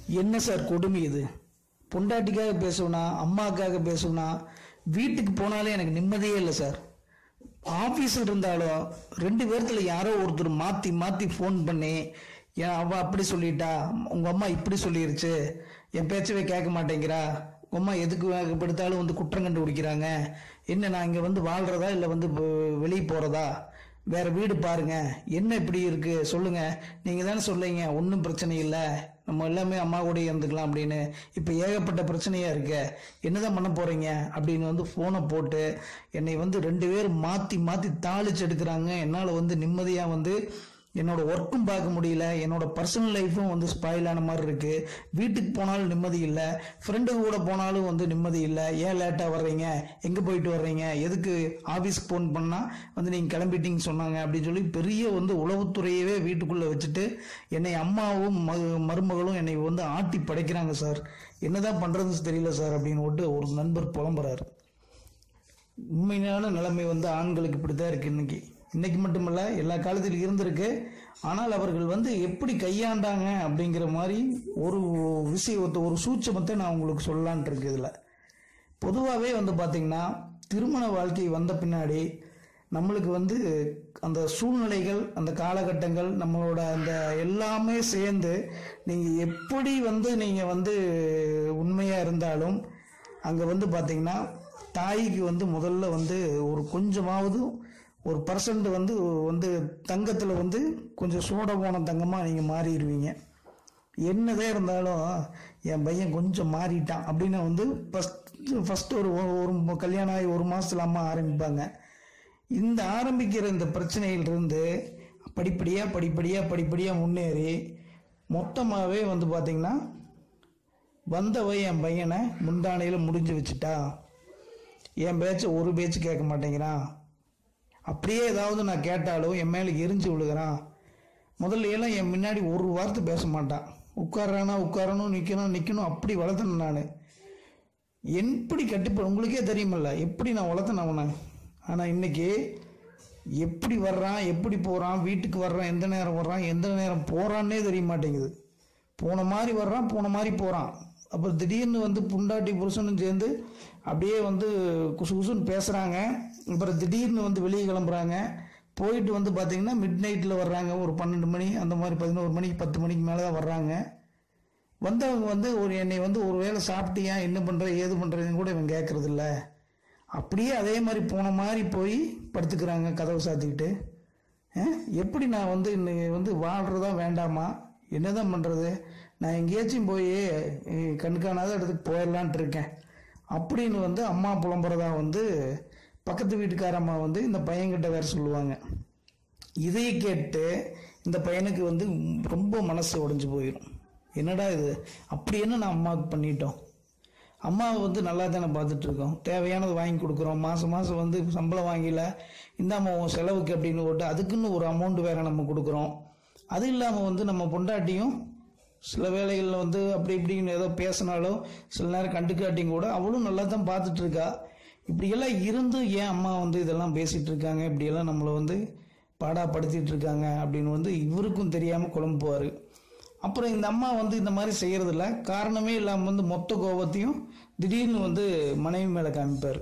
என்ன சார் கொடுமை இது? பொண்டாட்டிக்காக பேசுவனா, அம்மாவுக்காக பேசுவனா, வீட்டுக்கு போனாலே எனக்கு நிம்மதியே இல்லை சார். ஆஃபீஸில் இருந்தாலும் 2 பேர்த்துல யாரோ ஒருத்தர் மாற்றி மாற்றி ஃபோன் பண்ணி, என் அவள் அப்படி சொல்லிட்டா, உங்கள் அம்மா இப்படி சொல்லிருச்சு, என் பேச்சவே கேட்க மாட்டேங்கிறா, உங்கள் அம்மா எதுக்கு படுத்தாலும் வந்து குற்றம் கண்டுபிடிக்கிறாங்க, என்ன நான் இங்கே வந்து வாழ்கிறதா இல்லை வந்து வெளியே போகிறதா, வேற வீடு பாருங்க, என்ன இப்படி இருக்கு சொல்லுங்க, நீங்க தானே சொல்லுங்க ஒன்றும் பிரச்சனை இல்லை, நம்ம எல்லாமே அம்மா கூட இருந்துக்கலாம் அப்படின்னு. இப்போ ஏகப்பட்ட பிரச்சனையா இருக்கு, என்னதான் பண்ண போறீங்க அப்படின்னு வந்து போனை போட்டு என்னை வந்து 2 பேரும் மாத்தி மாத்தி தாளிச்சு எடுக்கிறாங்க. என்னால் வந்து நிம்மதியா வந்து என்னோட ஒர்க்கும் பார்க்க முடியல, என்னோட பர்சனல் லைஃப்பும் வந்து ஸ்பாயில் ஆன மாதிரி இருக்கு. வீட்டுக்கு போனாலும் நிம்மதி இல்லை, ஃப்ரெண்டு கூட போனாலும் வந்து நிம்மதி இல்லை. ஏன் லேட்டாக வர்றீங்க, எங்கே போயிட்டு வர்றீங்க, எதுக்கு ஆஃபீஸ்க்கு ஃபோன் பண்ணால் வந்து நீங்கள் கிளம்பிட்டீங்கன்னு சொன்னாங்க அப்படின்னு சொல்லி பெரிய வந்து உளவுத்துறையவே வீட்டுக்குள்ளே வச்சுட்டு என்னை அம்மாவும் மருமகளும் என்னை வந்து ஆட்டி படைக்கிறாங்க சார். என்னதான் பண்ணுறதுன்னு தெரியல சார் அப்படின்னு ஒரு நண்பர் புலம்புறாரு. உண்மையான நிலைமை வந்து ஆண்களுக்கு இப்படிதான் இருக்கு. இன்னைக்கு மட்டுமல்ல, எல்லா காலத்திலும் இருந்திருக்கு. ஆனால் அவர்கள் வந்து எப்படி கையாண்டாங்க அப்படிங்கிற மாதிரி ஒரு விஷயத்தை, ஒரு சூட்சமத்தை நான் உங்களுக்கு சொல்லலான் இருக்கு. இதில் பொதுவாகவே வந்து பார்த்தீங்கன்னா, திருமண வாழ்க்கை வந்த பின்னாடி நம்மளுக்கு வந்து அந்த சூழ்நிலைகள், அந்த காலகட்டங்கள், நம்மளோட அந்த எல்லாமே சேர்ந்து நீங்கள் எப்படி வந்து நீங்கள் வந்து உண்மையாக இருந்தாலும் அங்கே வந்து பார்த்தீங்கன்னா தாய்க்கு வந்து முதல்ல வந்து ஒரு கொஞ்சமாவது ஒரு பர்சன்ட் வந்து வந்து தங்கத்தில் வந்து கொஞ்சம் சூட போன தங்கமாக நீங்கள் மாறிடுவீங்க. என்னதான் இருந்தாலும் என் பையன் கொஞ்சம் மாறிட்டான் அப்படின்னு வந்து ஃபஸ்ட்டு ஒரு கல்யாணம் ஆகி 1 மாதத்துல அம்மா ஆரம்பிப்பாங்க. இந்த ஆரம்பிக்கிற இந்த பிரச்சனையிலிருந்து படிப்படியாக முன்னேறி மொத்தமாகவே வந்து பார்த்திங்கன்னா வந்தவ என் பையனை முந்தானையில் முடிஞ்சு வச்சுட்டா, என் பேச்சை ஒரு பேச்சு கேட்க மாட்டேங்கிறான், அப்படியே ஏதாவது நான் கேட்டாலும் என் மேலே எரிஞ்சு விழுகிறான். முதல்ல எல்லாம் என் முன்னாடி ஒரு வார்த்தை பேச மாட்டான், உட்காரானா உட்காரணும், நிற்கணும், அப்படி வளர்த்தேன் நான். எப்படி கட்டுப்பட உங்களுக்கே தெரியுமில்ல எப்படி நான் வளர்த்தேன் அவனை. ஆனால் இன்னைக்கு எப்படி வர்றான், எப்படி போகிறான், வீட்டுக்கு வர்றான், எந்த நேரம் வர்றான், எந்த நேரம் போகிறான்னே தெரிய மாட்டேங்குது. போன மாதிரி வர்றான், போன மாதிரி போகிறான். அப்புறம் திடீர்னு வந்து புண்டாட்டி புருஷனும் சேர்ந்து அப்படியே வந்து குசுன்னு பேசுகிறாங்க. அப்புறம் திடீர்னு வந்து வெளியே கிளம்புறாங்க. போயிட்டு வந்து பார்த்திங்கன்னா மிட் நைட்டில் வர்றாங்க, ஒரு 12 மணி அந்த மாதிரி, 11 மணிக்கு 10 மணிக்கு மேலே தான் வர்றாங்க. வந்தவங்க வந்து என்னை வந்து ஒரு வேளை சாப்பிட்டியா, என்ன பண்ணுற ஏது பண்ணுறதுன்னு கூட இவன் கேட்குறதில்ல. அப்படியே அதே மாதிரி போன மாதிரி போய் படுத்துக்கிறாங்க கதவை சாத்திக்கிட்டு. எப்படி நான் வந்து இன்னைக்கு வந்து வாழ்கிறதா வேண்டாமா, என்னதான் பண்ணுறது, நான் எங்கேயாச்சும் போய் கண்காணாத இடத்துக்கு போயிடலான்ட்டு இருக்கேன் அப்படின்னு வந்து அம்மா புலம்புறதா வந்து பக்கத்து வீட்டுக்காரம்மா வந்து இந்த பையன்கிட்ட வேற சொல்லுவாங்க. இதை கேட்டு இந்த பையனுக்கு வந்து ரொம்ப மனசு உடைஞ்சு போயிடும். என்னடா இது, அப்படி என்ன நான் அம்மாவுக்கு பண்ணிட்டோம், அம்மாவை வந்து நல்லா தானே பார்த்துட்டு இருக்கோம், தேவையானது வாங்கி கொடுக்குறோம், மாதம் வந்து சம்பளம் வாங்கல, இந்தாம்மா உன் செலவுக்கு அப்படின்னு போட்டு அதுக்குன்னு ஒரு அமௌண்ட் வேற நம்ம கொடுக்குறோம். அது இல்லாமல் வந்து நம்ம பொண்டாட்டியும் சில வேளைகளில் வந்து அப்படி இப்படின்னு ஏதோ பேசினாலும் சில நேரம் கண்டுக்காட்டியும் கூட அவளும் நல்லா தான் பார்த்துட்டு இருக்கா. இப்படியெல்லாம் இருந்து ஏன் அம்மா வந்து இதெல்லாம் பேசிகிட்டு இருக்காங்க, இப்படியெல்லாம் நம்மளை வந்து பாடாப்படுத்திட்டு இருக்காங்க அப்படின்னு வந்து இவருக்கும் தெரியாமல் குழம்புவார். அப்புறம் இந்த அம்மா வந்து இந்த மாதிரி செய்கிறதில்ல, காரணமே இல்லாமல் வந்து மொத்த கோபத்தையும் திடீர்னு வந்து மனைவி மேலே காமிப்பார்.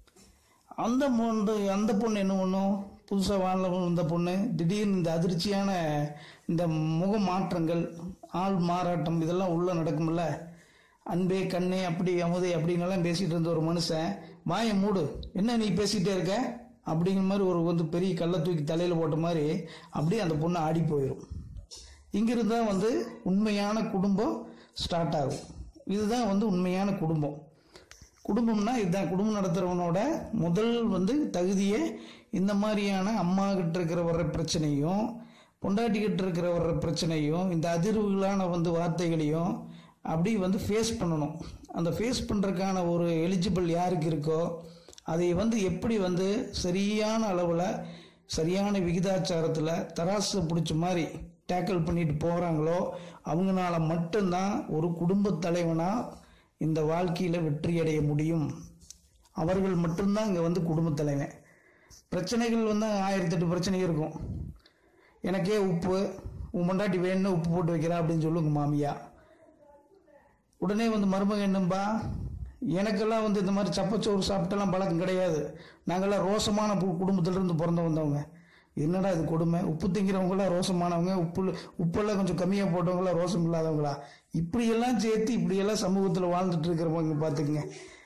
அந்த பொண்ணு என்ன பண்ணும், புதுசாக வாழ வந்த பொண்ணு திடீர்னு இந்த அதிர்ச்சியான இந்த முக மாற்றங்கள், ஆள் மாறாட்டம் இதெல்லாம் உள்ள நடக்கும்ல. அன்பே கண்ணே அப்படி அமுதே அப்படின்னெல்லாம் பேசிகிட்டு இருந்த ஒரு மனுஷன் வாயை மூடு, என்ன நீ பேசிகிட்டே இருக்க அப்படிங்கிற மாதிரி ஒரு வந்து பெரிய கல்லை தூக்கி தலையில் போட்ட மாதிரி அப்படியே அந்த பொண்ணு ஆடி போயிடும். இங்கிருந்து தான் வந்து உண்மையான குடும்பம் ஸ்டார்ட் ஆகும். இதுதான் வந்து உண்மையான குடும்பம். குடும்பம்னா இதுதான். குடும்பம் நடத்துகிறவனோட முதல் வந்து தகுதியே இந்த மாதிரியான அம்மா கிட்ட இருக்கிற வர்ற பிரச்சனையும், பொண்டாட்டி கிட்ட இருக்கிற வர்ற பிரச்சனையும், இந்த அதிர்வுகளான வந்து வார்த்தைகளையும் அப்படி வந்து ஃபேஸ் பண்ணணும். அந்த ஃபேஸ் பண்ணுறதுக்கான ஒரு எலிஜிபிள் யாருக்கு இருக்கோ அதை வந்து எப்படி வந்து சரியான அளவில் சரியான விகிதாச்சாரத்தில் தராசு பிடிச்ச மாதிரி டேக்கிள் பண்ணிட்டு போகிறாங்களோ அவங்களால மட்டும்தான் ஒரு குடும்ப தலைவனாக இந்த வாழ்க்கையில் வெற்றி அடைய முடியும். அவர்கள் மட்டும்தான் இங்கே வந்து குடும்ப தலைவன். பிரச்சனைகள் வந்து 1008 பிரச்சனை இருக்கும். எனக்கே உப்பு, உன் பொண்டாட்டி வேணும்னு உப்பு போட்டு வைக்கிறா அப்படின்னு சொல்லுங்க மாமியா. உடனே வந்து மருமகன் என்னம்பா, எனக்கெல்லாம் வந்து இந்த மாதிரி சப்பச்சோறு சாப்பிட்டெல்லாம் பழக்கம் கிடையாது, நாங்கள்லாம் ரோசமான குடும்பத்திலிருந்து பிறந்து வந்தவங்க. என்னடா இது கொடுமை, உப்பு திங்கிறவங்களாம் ரோசமானவங்க, உப்பெல்லாம் கொஞ்சம் கம்மியாக போட்டவங்களாம் ரோசம் இல்லாதவங்களா, இப்படியெல்லாம் சேர்த்து இப்படியெல்லாம் சமூகத்தில் வாழ்ந்துட்டு இருக்கிறவங்க பார்த்துக்குங்க.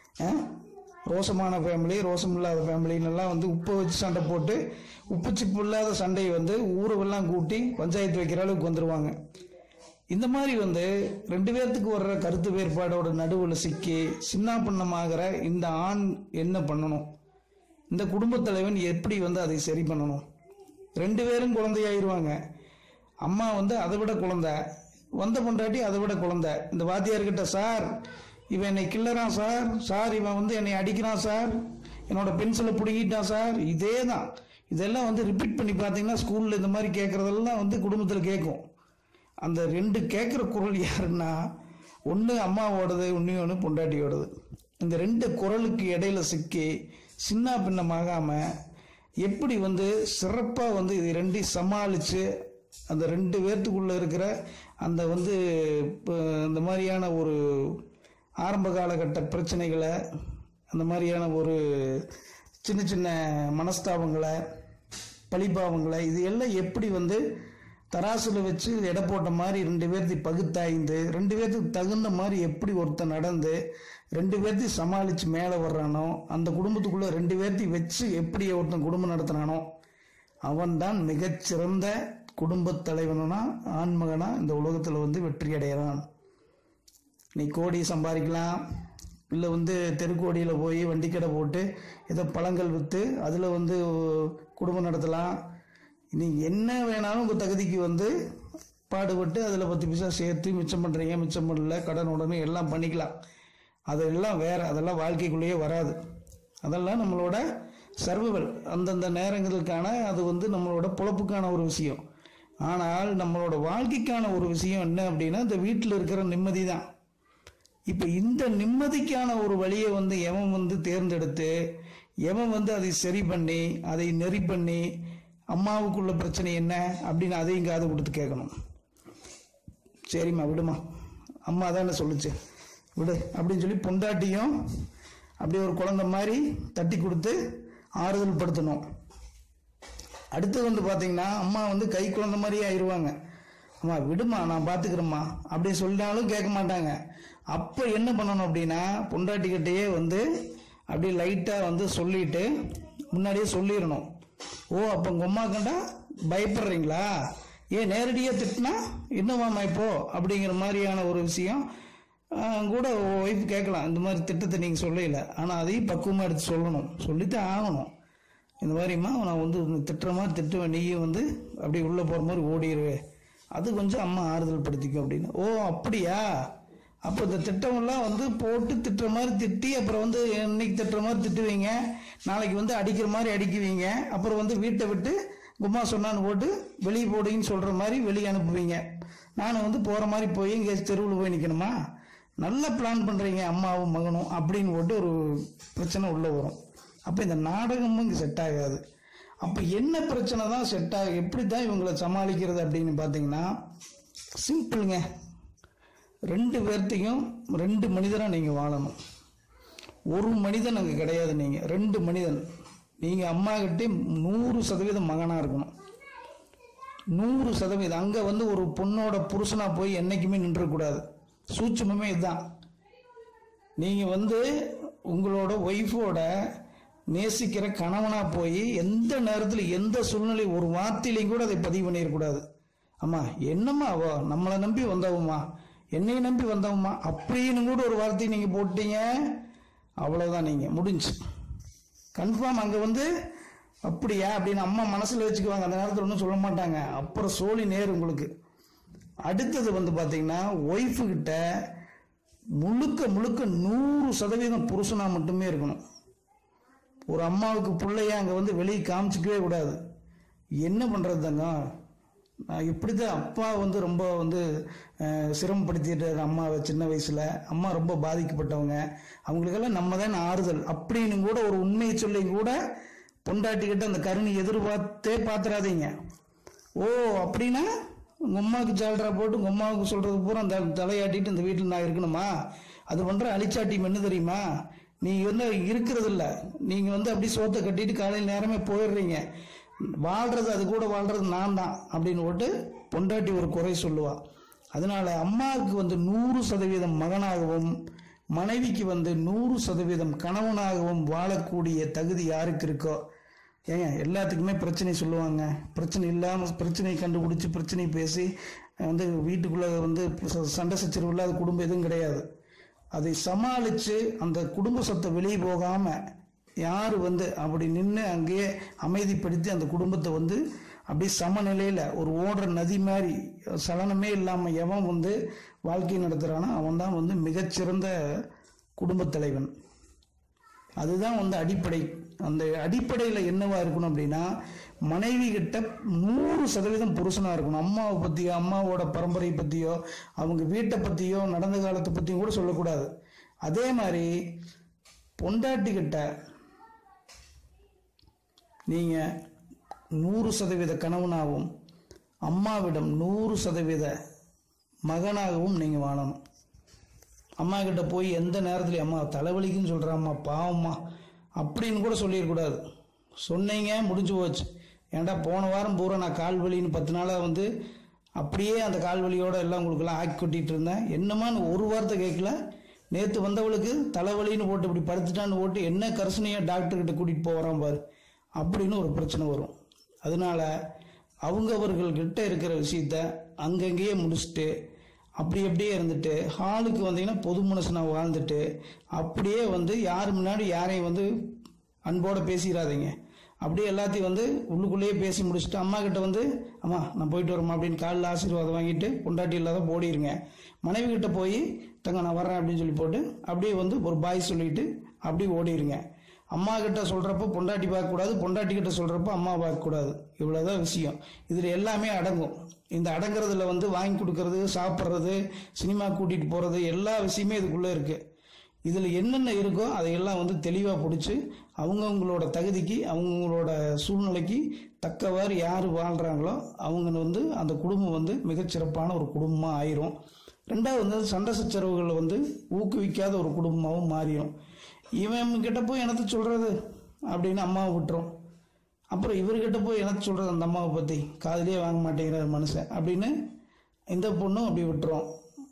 ரோசமான ஃபேமிலி, ரோசம் இல்லாத ஃபேமிலின்னெல்லாம் வந்து உப்பை வச்சு சண்டை போட்டு உப்பு சிப்பு இல்லாத சண்டையை வந்து ஊரெல்லாம் கூட்டி பஞ்சாயத்து வைக்கிற அளவுக்கு வந்துடுவாங்க. இந்த மாதிரி வந்து 2 பேர்த்துக்கு வர்ற கருத்து வேறுபாடோட நடுவில் சிக்கி சின்ன பின்னமாகிற இந்த ஆண் என்ன பண்ணணும், இந்த குடும்பத் தலைவன் எப்படி வந்து அதை சரி பண்ணணும்? 2 பேரும் குழந்தையாயிருவாங்க. அம்மா வந்து அதை விட குழந்தை, வந்த பொண்டாட்டி அதை விட குழந்தை. இந்த வாத்தியார்கிட்ட, சார் இவன் என்னை கிள்ளறான் சார், சார் இவன் வந்து என்னை அடிக்கிறான் சார், என்னோட பென்சிலை பிடுங்கிட்டான் சார், இதே தான். இதெல்லாம் வந்து ரிப்பீட் பண்ணி பார்த்தீங்கன்னா ஸ்கூலில் இந்த மாதிரி கேட்குறதெல்லாம் வந்து குடும்பத்தில் கேட்கும். அந்த 2 கேட்குற குரல் யாருன்னா, ஒன்று அம்மாவோடது, இன்னொன்று பொண்டாட்டியோடது. இந்த 2 குரலுக்கு இடையில சிக்கி சின்ன பின்னமாகாமல் எப்படி வந்து சிறப்பாக வந்து இது 2ஐயும் சமாளித்து அந்த 2 பேர்த்துக்குள்ளே இருக்கிற அந்த வந்து இந்த மாதிரியான ஒரு ஆரம்ப காலகட்ட பிரச்சனைகளை, அந்த மாதிரியான ஒரு சின்ன சின்ன மனஸ்தாபங்களை, பழிபாவங்களை, இது எல்லாம் எப்படி வந்து தராசில் வச்சு எடை போட்ட மாதிரி 2 பேர்த்தையும் பகுத்தாய்ந்து 2 பேர்த்துக்கு தகுந்த மாதிரி எப்படி ஒருத்தன் நடந்து 2 பேர்த்தையும் சமாளித்து மேலே வர்றானோ, அந்த குடும்பத்துக்குள்ளே 2 பேர்த்தையும் வச்சு எப்படி ஒருத்தன் குடும்பம் நடத்தினானோ அவன்தான் மிகச்சிறந்த குடும்பத் தலைவனா, ஆண்மகனா இந்த உலகத்தில் வந்து வெற்றி அடைகிறான். நீ கோடி சம்பாதிக்கலாம், இல்லை வந்து தெருக்கோடியில் போய் வண்டிக்கடை போட்டு ஏதோ பழங்கள் விற்று அதில் வந்து குடும்பம் நடத்தலாம். நீ என்ன வேணாலும் உங்கள் தகுதிக்கு வந்து பாடுபட்டு அதில் 10 பைசா சேர்த்து மிச்சம் பண்ணுறீங்க, மிச்சம் பண்ணல, கடன் உடனே எல்லாம் பண்ணிக்கலாம். அதெல்லாம் வேறு, அதெல்லாம் வாழ்க்கைக்குள்ளேயே வராது. அதெல்லாம் நம்மளோட சர்வைவல், அந்தந்த நேரங்களுக்கான, அது வந்து நம்மளோட பொழப்புக்கான ஒரு விஷயம். ஆனால் நம்மளோட வாழ்க்கைக்கான ஒரு விஷயம் என்ன அப்படின்னா, இந்த வீட்டில் இருக்கிற நிம்மதி தான். இப்போ இந்த நிம்மதிக்கான ஒரு வழியை வந்து எவன் வந்து தேர்ந்தெடுத்து, எவன் வந்து அதை சரி பண்ணி, அதை நெறி பண்ணி, அம்மாவுக்குள்ள பிரச்சனை என்ன அப்படின்னு அதையும் காது கொடுத்து கேட்கணும். சரிம்மா விடுமா, அம்மா தானே சொல்லுச்சு விடு அப்படின்னு சொல்லி பொண்டாட்டியும் அப்படியே ஒரு குழந்தை மாதிரி தட்டி கொடுத்து ஆறுதல் படுத்தணும். அடுத்து வந்து பார்த்தீங்கன்னா அம்மா வந்து கை குழந்தை மாதிரியே ஆயிடுவாங்க. அம்மா விடுமா நான் பார்த்துக்கிறேம்மா அப்படி சொல்லினாலும் கேட்க மாட்டாங்க. அப்போ என்ன பண்ணணும் அப்படின்னா, பொண்டாட்டிக்கிட்டேயே வந்து அப்படியே லைட்டாக வந்து சொல்லிட்டு முன்னாடியே சொல்லிடணும். ஓ அப்போ உங்கள் அம்மா கண்டா பயப்படுறீங்களா, ஏன் நேரடியாக திட்டினா என்னவாம்மா இப்போ அப்படிங்கிற மாதிரியான ஒரு விஷயம் கூட ஒய்ஃப் கேட்கலாம். இந்த மாதிரி திட்டத்தை நீங்கள் சொல்லல, ஆனால் அதையும் பக்குவமாக எடுத்து சொல்லணும், சொல்லித்தான் ஆகணும். இந்த மாதிரிம்மா நான் வந்து திட்டுற மாதிரி திட்டுவேன், நீயும் வந்து அப்படி உள்ளே போகிற மாதிரி ஓடிடுவேன், அது கொஞ்சம் அம்மா ஆறுதல் படுத்திக்கும் அப்படின்னு. ஓ அப்படியா, அப்போ இந்த திட்டமெல்லாம் வந்து போட்டு திட்டுற மாதிரி திட்டி அப்புறம் வந்து இன்னைக்கு திட்டுற மாதிரி திட்டுவீங்க, நாளைக்கு வந்து அடிக்கிற மாதிரி அடிக்குவீங்க, அப்புறம் வந்து வீட்டை விட்டு கும்மா சொன்னான்னு போட்டு வெளியே போடுங்கன்னு சொல்கிற மாதிரி வெளியே அனுப்புவீங்க. நானும் வந்து போகிற மாதிரி போய் இங்கே தெருவில் போய் நிற்கணுமா, நல்லா பிளான் பண்ணுறீங்க அம்மாவும் மகனும் அப்படின்னு போட்டு ஒரு பிரச்சனை உள்ளே வரும். அப்போ இந்த நாடகமும் இங்கே செட் ஆகாது. அப்போ என்ன பிரச்சனை தான் செட் ஆகும், எப்படி தான் இவங்களை சமாளிக்கிறது அப்படின்னு பார்த்தீங்கன்னா சிம்பிளுங்க. 2 பேர்த்தையும் 2 மனிதனாக நீங்கள் வாழணும். ஒரு மனிதன் அங்கே கிடையாது, நீங்கள் 2 மனிதன். நீங்கள் அம்மா கிட்டே 100% மகனாக இருக்கணும், 100%. அங்கே வந்து ஒரு பொண்ணோட புருஷனாக போய் என்றைக்குமே நின்றக்கூடாது. சூட்சுமமே இதுதான். நீங்கள் வந்து உங்களோட ஒய்ஃபோட நேசிக்கிற கணவனாக போய் எந்த நேரத்தில் எந்த சூழ்நிலை ஒரு வார்த்தையிலையும் கூட அதை பதிவு பண்ணிடக்கூடாது. அம்மா என்னம்மா அவ நம்மளை நம்பி வந்தவம்மா, என்னையை நம்பி வந்தவம்மா அப்படின்னு கூட ஒரு வார்த்தையை நீங்கள் போட்டீங்க, அவ்வளோதான், நீங்கள் முடிஞ்சு கன்ஃபார்ம். அங்கே வந்து அப்படியா அப்படின்னு அம்மா மனசில் வச்சுக்குவாங்க, அந்த நேரத்தில் ஒன்றும் சொல்ல மாட்டாங்க. அப்புறம் சோழி நேர் உங்களுக்கு. அடுத்தது வந்து பார்த்தீங்கன்னா ஒய்ஃபுக்கிட்ட முழுக்க 100% புருஷனாக மட்டுமே இருக்கணும். ஒரு அம்மாவுக்கு பிள்ளைய அங்கே வந்து வெளியே காமிச்சிக்கவே கூடாது. என்ன பண்ணுறது தாங்க, நான் இப்படி தான் அப்பா வந்து ரொம்ப வந்து சிரமப்படுத்திட்டார் அம்மாவை சின்ன வயசில். அம்மா ரொம்ப பாதிக்கப்பட்டவங்க, அவங்களுக்கெல்லாம் நம்ம தான் ஆறுதல் அப்படின்னு கூட ஒரு உண்மையை சொல்லி கூட பொண்டாட்டிக்கிட்ட அந்த கருணை எதிர்பார்த்தே பார்த்துறாதீங்க. ஓ அப்படின்னா உங்கள் அம்மாவுக்கு ஜால்ரா போட்டு உங்கள் அம்மாவுக்கு சொல்கிறது பூரா அந்த தலையாட்டிட்டு இந்த வீட்டில் நான் இருக்கணுமா? அது பண்ணுற அழிச்சாட்டியம் என்ன தெரியுமா? நீங்கள் வந்து இருக்கிறது இல்லை, நீங்கள் வந்து அப்படி சோத்தை கட்டிட்டு காலையில் நேரமே போயிடுறீங்க. வாழ்கிறது அது கூட வாழ்கிறது நான் தான் அப்படின்னு போட்டு பொண்டாட்டி ஒரு குறை சொல்லுவா. அதனால அம்மாவுக்கு வந்து 100% மகனாகவும் மனைவிக்கு வந்து 100% கணவனாகவும் வாழக்கூடிய தகுதி யாருக்கு இருக்கோ, ஏங்க எல்லாத்துக்குமே பிரச்சனை சொல்லுவாங்க. பிரச்சனை இல்லாமல் பிரச்சனையை கண்டுபிடிச்சி பிரச்சனை பேசி வந்து வீட்டுக்குள்ளே வந்து சண்டை சச்சரவு இல்லாத குடும்பம் எதுவும் கிடையாது. அதை சமாளித்து அந்த குடும்ப சொத்தை வெளியே போகாமல் யார் வந்து அப்படி நின்று அங்கேயே அமைதிப்படுத்தி அந்த குடும்பத்தை வந்து அப்படியே சமநிலையில் ஒரு ஓடுற நதி மாதிரி சலனமே இல்லாமல் எவன் வந்து வாழ்க்கை நடத்துகிறானோ அவன் தான் வந்து மிகச்சிறந்த குடும்பத் தலைவன். அதுதான் வந்து அடிப்படை. அந்த அடிப்படையில் என்னவா இருக்கணும் அப்படின்னா, மனைவி கிட்ட 100% புருஷனாக இருக்கணும். அம்மாவை பற்றியோ அம்மாவோட பரம்பரை பற்றியோ அவங்க வீட்டை பற்றியோ நடந்த காலத்தை பற்றியும் கூட சொல்லக்கூடாது. அதே மாதிரி பொண்டாட்டி கிட்ட நீங்கள் 100% கணவனாகவும் அம்மாவிடம் 100% மகனாகவும் நீங்கள் வாழணும். அம்மா கிட்ட போய் எந்த நேரத்துலையும் அம்மா தலைவலிக்குன்னு சொல்கிறாம்மா பாவம்மா அப்படின்னு கூட சொல்லிடக்கூடாது. சொன்னீங்க முடிஞ்சு போச்சு. ஏன்டா போன வாரம் பூரா நான் கால் வலின்னு 10 நாளாக வந்து அப்படியே அந்த கால் வலியோட எல்லாம் உங்களுக்கெல்லாம் ஆக்கி கொட்டிகிட்டு இருந்தேன். என்னமான்னு ஒரு வார்த்தை கேட்கல. நேற்று வந்தவளுக்கு தலைவலின்னு போட்டு இப்படி படுத்துட்டான்னு போட்டு என்ன கரிசனையாக டாக்டர்கிட்ட கூட்டிகிட்டு போகிறான் பாரு அப்படின்னு ஒரு பிரச்சனை வரும். அதனால அவர்கள்கிட்ட இருக்கிற விஷயத்த அங்கங்கேயே முடிச்சுட்டு அப்படியே இருந்துட்டு ஹாலுக்கு வந்தீங்கன்னா பொது மனுஷனாக வாழ்ந்துட்டு அப்படியே வந்து யார் முன்னாடி யாரையும் வந்து அன்போடு பேசிடாதீங்க. அப்படியே எல்லாத்தையும் வந்து உள்ளுக்குள்ளேயே பேசி முடிச்சுட்டு அம்மா கிட்ட வந்து அம்மா நான் போயிட்டு வரேம்மா அப்படின்னு காலில் ஆசீர்வாதம் வாங்கிட்டு பொண்டாட்டி இல்லாத போடிடுங்க. மனைவி கிட்ட போய் தங்க நான் வரேன் அப்படின்னு சொல்லி போட்டு அப்படியே வந்து ஒரு பாய் சொல்லிட்டு அப்படியே ஓடிடுங்க. அம்மா கிட்ட சொல்கிறப்ப பொண்டாட்டி பார்க்கக்கூடாது, பொண்டாட்டி கிட்ட சொல்கிறப்ப அம்மா பார்க்கக்கூடாது. இவ்வளோதான் விஷயம். இதில் எல்லாமே அடங்கும். இந்த அடங்குறதுல வந்து வாங்கி கொடுக்கறது, சாப்பிட்றது, சினிமா கூட்டிகிட்டு போகிறது எல்லா விஷயமே இதுக்குள்ளே இருக்குது. இதில் என்னென்ன இருக்கோ அதையெல்லாம் வந்து தெளிவாக பிடிச்சி அவங்கவுங்களோட தகுதிக்கு அவங்களோட சூழ்நிலைக்கு தக்கவாறு யார் வாழ்கிறாங்களோ அவங்க வந்து அந்த குடும்பம் வந்து மிகச்சிறப்பான ஒரு குடும்பமாக ஆயிரும். ரெண்டாவது வந்து சண்டை சச்சரவுகளை வந்து ஊக்குவிக்காத ஒரு குடும்பமாகவும் மாறிடும். இவன் கிட்ட போய் எனக்கு சொல்கிறது அப்படின்னு அம்மாவை விட்டுரும். அப்புறம் இவர்கிட்ட போய் எனக்கு சொல்கிறது அந்த அம்மாவை பற்றி காதுலேயே வாங்க மாட்டேங்கிற மனுஷன் அப்படின்னு இந்த பொண்ணும் அப்படி விட்டுரும்.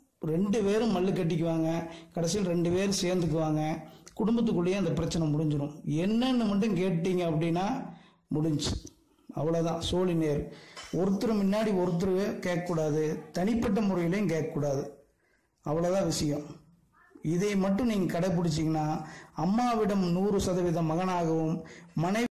2 பேரும் மல்லு கட்டிக்குவாங்க. கடைசியில் 2 பேரும் சேர்ந்துக்குவாங்க. குடும்பத்துக்குள்ளேயே அந்த பிரச்சனை முடிஞ்சிடும். என்னன்னு மட்டும் கேட்டீங்க அப்படின்னா முடிஞ்சு அவ்வளோதான். சோழி நேர். ஒருத்தர் முன்னாடி ஒருத்தர் கேட்கக்கூடாது, தனிப்பட்ட முறையிலையும் கேட்கக்கூடாது. அவ்வளோதான் விஷயம். இதை மட்டும் நீங்கள் கடைபிடிச்சிங்கன்னா அம்மாவிடம் 100% மகனாகவும் மனைவி